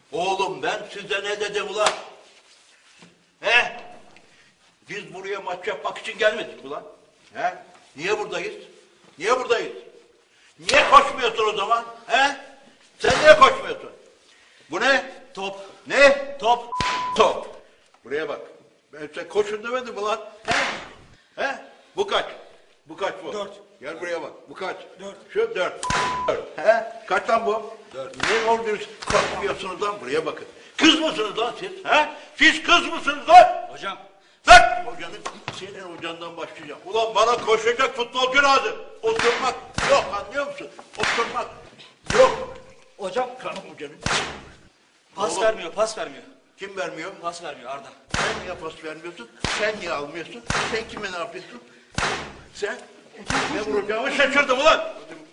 Oğlum ben size ne dedim ulan? He? Biz buraya maç yapmak için gelmedik ulan. He? Niye buradayız? Niye buradayız? Niye koşmuyorsun o zaman? He? Sen niye koşmuyorsun? Bu ne? Top. Ne? Top. Top. Buraya bak. Ben size koşun demedim ulan. He? He? Bu kaç? Bu kaç bu? 4. Gel buraya bak. Bu kaç? 4. Şu 4. He? Kaç lan bu? 4. Ne oluyorsunuz? Koşmuyorsunuz lan, buraya bakın. Kız mısınız lan siz? He? Siz kız mısınız lan? Hocam. Lan! Hocanın, senin hocandan başlayacağım. Ulan bana koşacak futbolcu lazım. Oturmak yok, anlıyor musun? Oturmak yok. Hocam. Kanım hocanın. Pas Oğlum, vermiyor, pas vermiyor. kim vermiyor? Pas vermiyor Arda. Sen niye pas vermiyorsun? Sen niye almıyorsun? Sen kime ne yapıyorsun? Sen? Ne vuracağımı şaşırdım ulan.